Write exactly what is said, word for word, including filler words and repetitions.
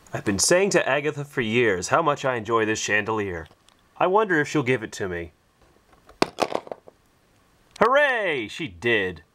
I've been saying to Agatha for years how much I enjoy this chandelier. I wonder if she'll give it to me. Hooray! She did.